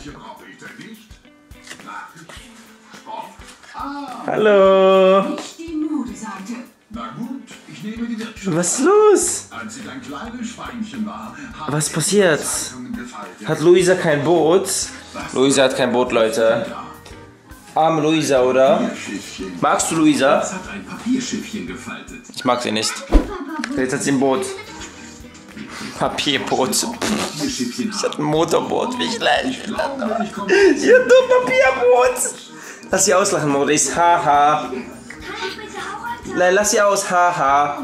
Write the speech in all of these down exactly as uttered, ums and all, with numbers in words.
Welche brauche ich denn nicht? Nachrichten, Sport. Ah, Hallo. Nicht die Modeseite. na gut, ich nehme die Wirtschaft. Was ist los? Als ich ein kleines Schweinchen war, habe Was ich passiert? die Zeitungen gefaltet. Hat Luisa kein Boot? Luisa hat kein Boot, Leute. Arme Luisa, oder? Papierschiffchen. Magst du Luisa? Das hat ein Papierschiffchen gefaltet. Ich mag sie nicht. Jetzt hat sie ein Boot. Papierboot. Papierschiffchen Sie hat ein Motorboot, wie schlecht. Ich glaube, ich komme. Sie hat nur ein Papierboot. Lass sie auslachen, Maurice. Haha. Kann ich bitte auch ein Nein, lass sie aus. Haha.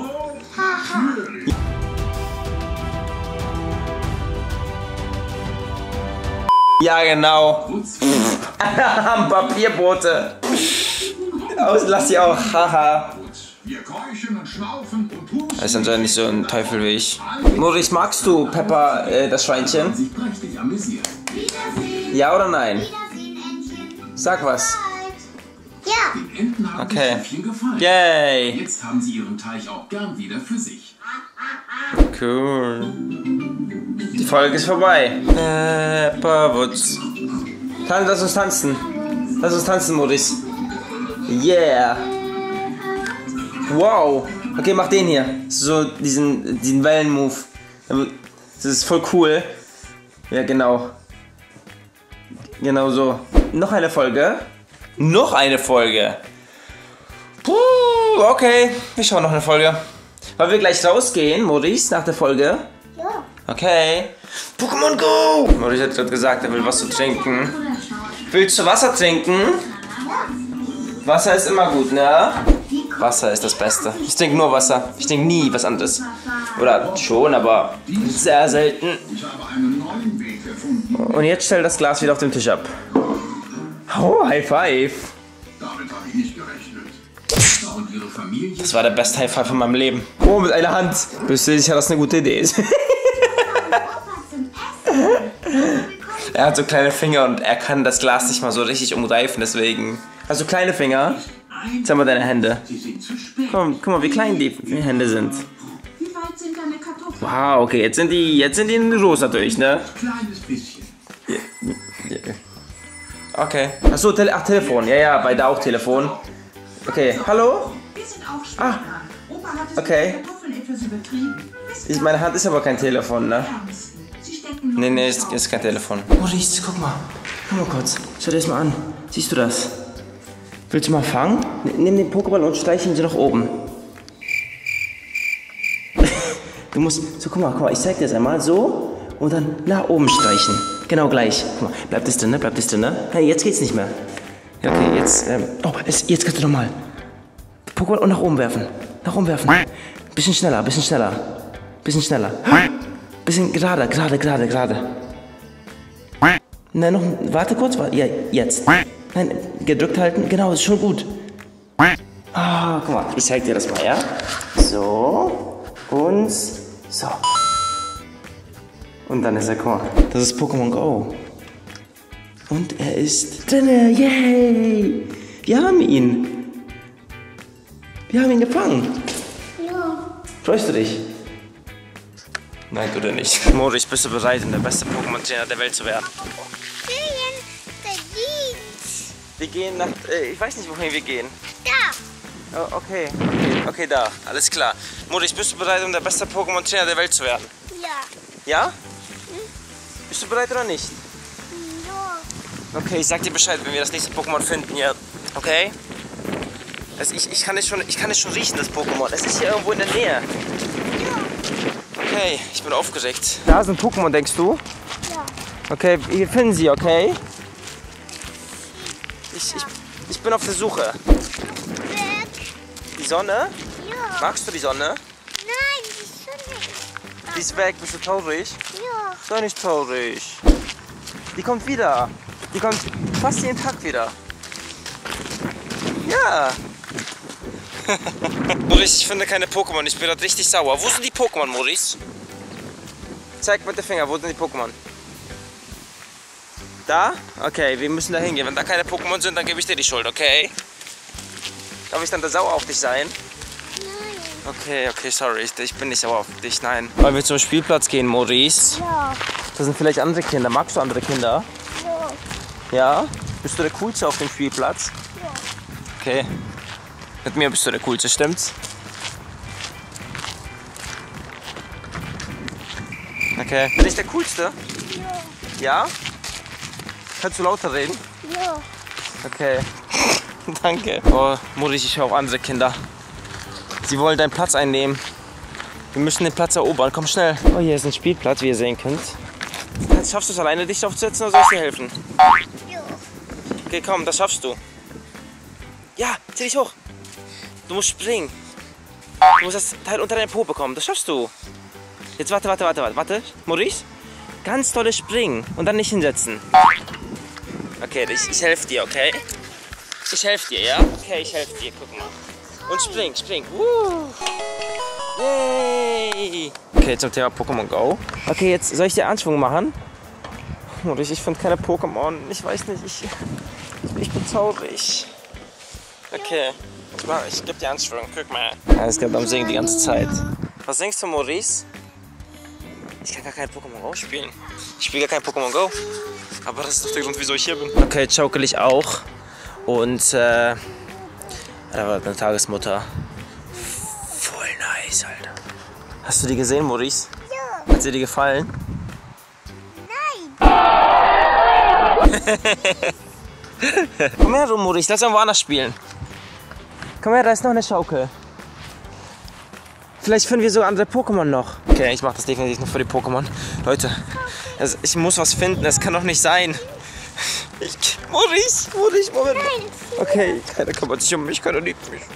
Ja, genau. Papierboote. Aus, lass sie auch. Haha. Wir keuchen und schnaufen und husten. Das ist anscheinend nicht so ein Teufel wie ich. Maurice, magst du Peppa, äh, das Schweinchen? Sich prächtig amüsiert. Wiedersehen. Ja oder nein? Wiedersehen, Entchen. Sag was. Ja. Den Enten hat Okay. das Schiffchen gefallen. Yay. Jetzt haben sie ihren Teich auch gern wieder für sich. Cool. Die Folge ist vorbei. Peppa Woods. Kann, lass uns tanzen. Lass uns tanzen, Maurice. Yeah. Wow. Okay, mach den hier. So diesen, diesen Wellen-Move. Das ist voll cool. Ja, genau. Genau so. Noch eine Folge. Noch eine Folge. Puh, okay. Wir schauen noch eine Folge. Wollen wir gleich rausgehen, Maurice, nach der Folge? Ja. Okay. Pokémon Go! Maurice hat gerade gesagt, er will was zu trinken. Willst du Wasser trinken? Wasser ist immer gut, ne? Wasser ist das Beste. Ich trinke nur Wasser. Ich trinke nie was anderes. Oder schon, aber sehr selten. Ich habe einen neuen Weg gefunden. Und jetzt stell das Glas wieder auf den Tisch ab. Oh, High Five. Damit habe ich nicht gerechnet. Und ihre Familie. Das war der beste High Five von meinem Leben. Oh, mit einer Hand. Bist du sicher, dass das eine gute Idee ist? Opa zum Essen. Er hat so kleine Finger und er kann das Glas nicht mal so richtig umgreifen, deswegen. Hast du kleine Finger? Zeig mal deine Hände. Sie sind zu spät. Komm, guck mal, wie klein die Hände sind. Wie weit sind deine Kartoffeln? Wow, okay, jetzt sind die, jetzt sind die groß natürlich, ne? Kleines bisschen. Okay. Achso, Tele ach, Telefon. Ja, ja, bei da auch Telefon. Okay, hallo? Wir sind auch spät dran. Opa hat es Okay. mit den Kartoffeln etwas übertrieben. Wir Ich, meine Hand ist aber kein Telefon, ne? ernsten. Sie stecken nur Nee, nee, im ist, Staub. ist kein Telefon. Maurice, guck mal. Guck mal kurz. Schau dir das mal an. Siehst du das? Willst du mal fangen? Nimm den Pokéball und streich ihn so nach oben. Du musst, so guck mal, guck mal, ich zeig dir das einmal so und dann nach oben streichen. Genau gleich. Guck mal, bleibt das drin, ne? Bleibt das drin, ne? Hey, jetzt geht's nicht mehr. Ja, okay, jetzt, ähm, oh, es, jetzt kannst du nochmal. Pokéball und nach oben werfen. Nach oben werfen. Bisschen schneller, bisschen schneller. Bisschen schneller. Bisschen gerade, gerade, gerade, gerade. Nein, noch, warte kurz, warte, ja, jetzt. Nein, gedrückt halten, genau, ist schon gut. Ah, guck mal, ich zeig dir das mal, ja? So, und so. Und dann ist er, guck mal, das ist Pokémon Go. Und er ist drinne, yay! Wir haben ihn. Wir haben ihn gefangen. Ja. Freust du dich? Nein, du denn nicht. Maurice, bist du bereit, um der beste Pokémon-Trainer der Welt zu werden? Ferien, verdient. Wir gehen nach, äh, ich weiß nicht, wohin wir gehen. Da. Oh, okay, okay, okay, da, alles klar. Maurice, bist du bereit, um der beste Pokémon-Trainer der Welt zu werden? Ja. Ja? Bist du bereit oder nicht? Ja. Okay, ich sag dir Bescheid, wenn wir das nächste Pokémon finden, ja. Okay? Das, ich, ich, kann es schon, ich kann es schon riechen, das Pokémon. Es ist hier irgendwo in der Nähe. Okay, ich bin aufgeregt. Da ist ein Pokémon, denkst du? Ja. Okay, wir finden sie, okay? Ich, ich, ich bin auf der Suche. Weg. Die Sonne? Ja. Magst du die Sonne? Nein, die Sonne ist. Die ist weg, bist du traurig? Ja. Sei nicht traurig. Die kommt wieder. Die kommt fast jeden Tag wieder. Ja. Maurice, ich finde keine Pokémon. Ich bin gerade richtig sauer. Wo sind die Pokémon, Maurice? Zeig mit dem Finger, wo sind die Pokémon? Da? Okay, wir müssen da hingehen. Wenn da keine Pokémon sind, dann gebe ich dir die Schuld, okay? Darf ich dann da sauer auf dich sein? Nein. Okay, okay, sorry. Ich, ich bin nicht sauer auf dich, nein. Wollen wir zum Spielplatz gehen, Maurice? Ja. Da sind vielleicht andere Kinder. Magst du andere Kinder? Ja? Bist du der Coolste auf dem Spielplatz? Ja. Okay. Mit mir bist du der Coolste, stimmt's? Okay. Bin ich der Coolste? Ja. Ja? Kannst du lauter reden? Ja. Okay. Danke. Oh, Mutti, ich höre auch andere Kinder. Sie wollen deinen Platz einnehmen. Wir müssen den Platz erobern. Komm schnell. Oh, hier ist ein Spielplatz, wie ihr sehen könnt. Schaffst du es alleine, dich aufzusetzen oder soll ich dir helfen? Ja. Okay, komm, das schaffst du. Ja, zieh dich hoch. Du musst springen. Du musst das Teil unter deine Po bekommen. Das schaffst du. Jetzt warte, warte, warte, warte. Warte, Maurice. Ganz tolles Springen und dann nicht hinsetzen. Okay, ich, ich helfe dir, okay? Ich helfe dir, ja? Okay, ich helfe dir. Guck mal. Und spring, spring. Woo. Yay! Okay, zum Thema Pokémon Go. Okay, jetzt soll ich dir Anschwung machen? Maurice, ich finde keine Pokémon. Ich weiß nicht, ich, ich bin traurig. Okay, ich, mach, ich gebe dir Anschwung. Guck mal. Ja, es geht am Singen die ganze Zeit. Was singst du, Maurice? Ich kann gar kein Pokémon Go spielen. Ich spiele gar kein Pokémon Go. Aber das ist doch der Grund, wieso ich hier bin. Okay, jetzt schaukel ich auch. Und, äh, da war eine Tagesmutter. Voll nice, Alter. Hast du die gesehen, Maurice? Ja. Hat sie dir gefallen? Nein. Komm her, du Maurice, lass uns woanders spielen. Komm her, da ist noch eine Schaukel. Vielleicht finden wir so andere Pokémon noch. Okay, ich mache das definitiv nur für die Pokémon. Leute, also ich muss was finden, das kann doch nicht sein. Ich, Maurice, Maurice, Moment. Nein. Okay, keiner kümmert sich um mich, keiner liebt mich.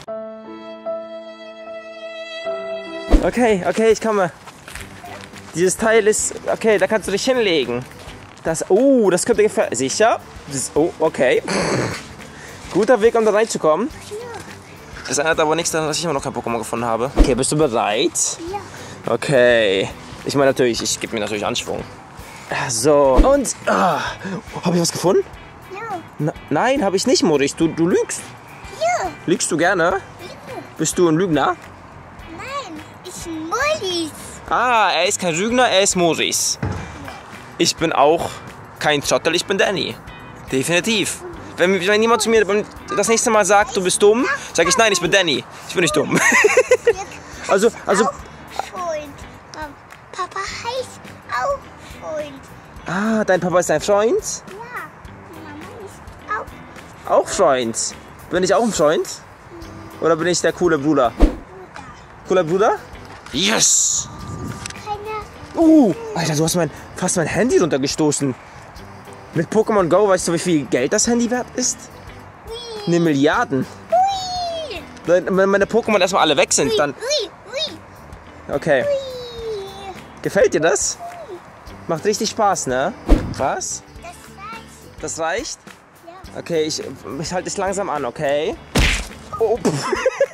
Okay, okay, ich komme. Dieses Teil ist, okay, da kannst du dich hinlegen. Das, oh, das könnte gefährlich. Sicher? Das, oh, okay. Guter Weg, um da reinzukommen. Das ändert aber nichts daran, dass ich immer noch kein Pokémon gefunden habe. Okay, bist du bereit? Ja. Okay. Ich meine natürlich, ich gebe mir natürlich Anschwung. So, und, ah, habe ich was gefunden? Ja. Na, nein, habe ich nicht, Maurice. Du, du lügst. Ja. Lügst du gerne? Ja. Bist du ein Lügner? Nein. Ich Maurice. Ah, er ist kein Lügner, er ist Maurice. Ich bin auch kein Trottel, ich bin Danny. Definitiv. Wenn, wenn jemand zu mir das nächste Mal sagt, du bist dumm, sage ich, nein, ich bin Danny. Ich bin nicht dumm. also, also... Auch Freund. Papa heißt auch Freund. Ah, dein Papa ist dein Freund? Ja. Mama ist auch Auch Freund. Bin ich auch ein Freund? Oder bin ich der coole Bruder? Cooler Bruder? Yes! keine. Uh, Alter, du hast mein, fast mein Handy runtergestoßen. Mit Pokémon Go, weißt du, wie viel Geld das Handy wert ist? Eine Milliarden. Ui. Wenn meine Pokémon erstmal alle weg sind, dann... Ui. Ui. Okay. Ui. Gefällt dir das? Macht richtig Spaß, ne? Was? Das reicht. Das reicht? Ja. Okay, ich, ich halte es langsam an, okay? Oh, pff.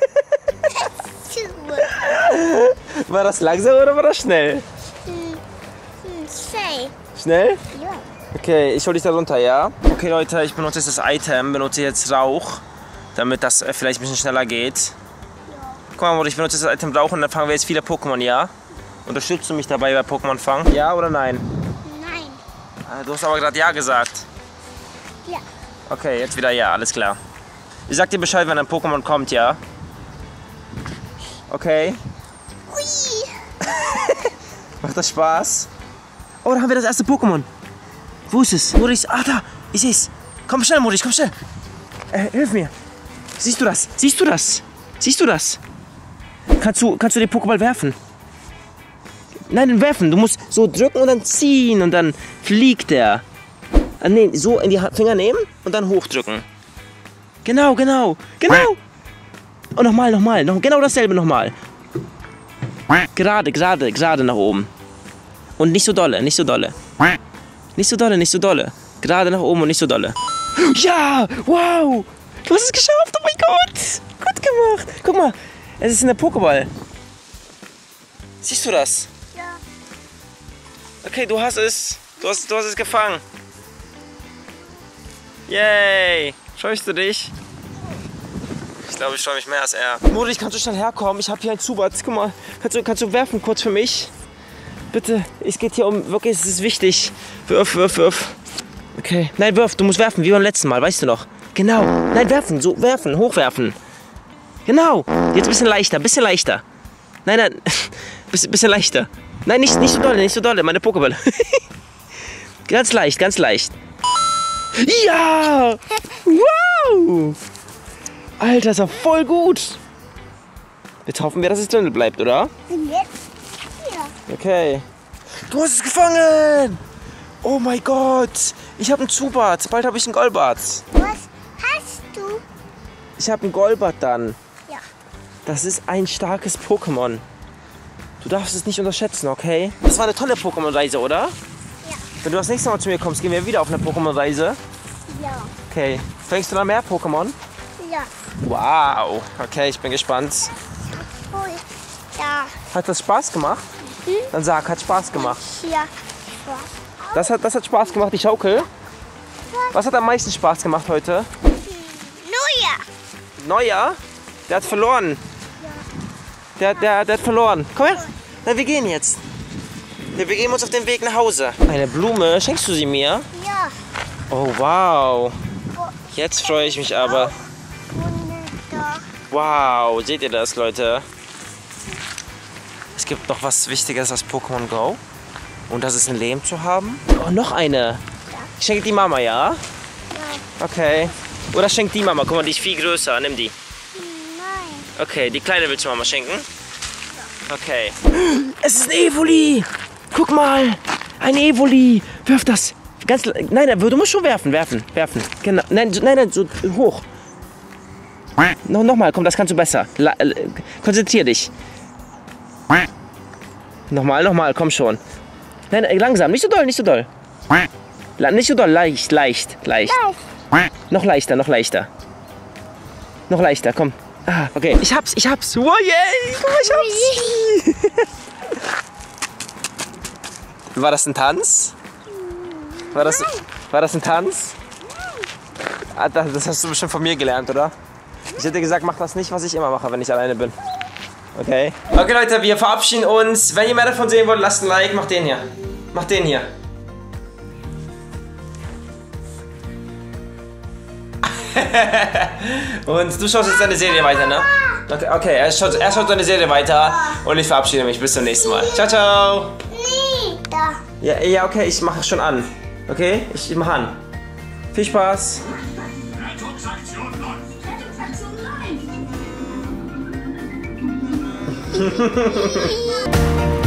War das langsam oder war das schnell? Hm. Hm. Say. Schnell? Ja. Okay, ich hole dich da runter, ja? Okay, Leute, ich benutze jetzt das Item, benutze jetzt Rauch, damit das äh, vielleicht ein bisschen schneller geht. Guck mal, Mutter, ich benutze das Item Rauch und dann fangen wir jetzt viele Pokémon, ja? Unterstützt du mich dabei bei Pokémon fangen? Ja oder nein? Nein. Ah, du hast aber gerade ja gesagt. Ja. Okay, jetzt wieder ja, alles klar. Ich sag dir Bescheid, wenn ein Pokémon kommt, ja? Okay. Ui. Macht das Spaß? Oh, da haben wir das erste Pokémon. Wo ist es? Maurice, ah da, ich seh's. Komm schnell, Maurice, komm schnell. Äh, hilf mir. Siehst du das? Siehst du das? Siehst du das? Kannst du, kannst du den Pokéball werfen? Nein, den werfen. Du musst so drücken und dann ziehen und dann fliegt der. Ah, nee, so in die Finger nehmen und dann hochdrücken. Genau, genau, genau. Und nochmal, nochmal, noch, genau dasselbe nochmal. Gerade, gerade, gerade nach oben. Und nicht so dolle, nicht so dolle. Nicht so dolle, nicht so dolle. Gerade nach oben und nicht so dolle. Ja, wow. Du hast es geschafft, oh mein Gott. Gut gemacht. Guck mal, es ist eine Pokéball. Siehst du das? Ja. Okay, du hast es. Du hast, du hast es gefangen. Yay. Freust du dich? Ich glaube, ich freue mich mehr als er. Maurice, kannst du schnell herkommen? Ich habe hier einen Zubat. Guck mal, kannst du, kannst du werfen kurz für mich? Bitte, es geht hier um, wirklich, es ist wichtig. Wirf, wirf, wirf. Okay. Nein, wirf. Du musst werfen, wie beim letzten Mal, weißt du noch. Genau. Nein, werfen. So, werfen. Hochwerfen. Genau. Jetzt ein bisschen leichter, ein bisschen leichter. Nein, nein. Bisschen, bisschen leichter. Nein, nicht, nicht so dolle, nicht so dolle. Meine Pokébälle. Ganz leicht, ganz leicht. Ja! Wow! Alter, ist ja voll gut. Jetzt hoffen wir, dass es drin bleibt, oder? Und jetzt hier. Okay. Du hast es gefangen! Oh mein Gott! Ich habe einen Zubat. Bald habe ich einen Golbat. Was hast du? Ich habe einen Golbat dann. Ja. Das ist ein starkes Pokémon. Du darfst es nicht unterschätzen, okay? Das war eine tolle Pokémon-Reise, oder? Ja. Wenn du das nächste Mal zu mir kommst, gehen wir wieder auf eine Pokémon-Reise. Ja. Okay. Fängst du da mehr Pokémon? Ja. Wow. Okay, ich bin gespannt. Cool. Ja. Hat das Spaß gemacht? Hm? Dann sag, hat Spaß gemacht. Hier. Das hat, das hat Spaß gemacht, die Schaukel. Was hat am meisten Spaß gemacht heute? Neuer. Neuer? Der hat verloren. Der, der, der hat verloren. Komm her. Na, wir gehen jetzt. Wir begeben uns auf den Weg nach Hause. Eine Blume, schenkst du sie mir? Ja. Oh, wow. Jetzt freue ich mich aber. Wunderbar. Wow, seht ihr das, Leute? Es gibt noch was Wichtiges als Pokémon Go. Und das ist ein Leben zu haben. Oh, noch eine. Ich schenke die Mama, ja? Ja. Okay. Oder schenk die Mama. Guck mal, die ist viel größer. Nimm die. Nein. Okay, die kleine willst du Mama schenken? Okay. Es ist ein Evoli. Guck mal. Ein Evoli. Wirf das. Ganz, nein, nein, du musst schon werfen, werfen, werfen. Genau. Nein, so- nein, nein, so hoch. No, nochmal, komm, das kannst du besser. La, äh, konzentrier dich. Nochmal, nochmal, komm schon. Nein, äh, langsam, nicht so doll, nicht so doll. La, nicht so doll, leicht, leicht, leicht. Noch leichter, noch leichter. Noch leichter, komm. Ah, okay. Ich hab's, ich hab's. Wow, yay, guck mal, ich hab's. War das ein Tanz? War das, war das ein Tanz? Ah, das, das hast du bestimmt von mir gelernt, oder? Ich hätte gesagt, mach das nicht, was ich immer mache, wenn ich alleine bin. Okay. Okay, Leute, wir verabschieden uns. Wenn ihr mehr davon sehen wollt, lasst ein Like. Macht den hier. Macht den hier. Und du schaust jetzt deine Serie weiter, ne? Okay, okay, er schaut, er schaut seine Serie weiter. Und ich verabschiede mich. Bis zum nächsten Mal. Ciao, ciao. Da. Ja, ja, okay, ich mache schon an. Okay, ich mache an. Viel Spaß. Rettungsaktion läuft. Rettungsaktion läuft.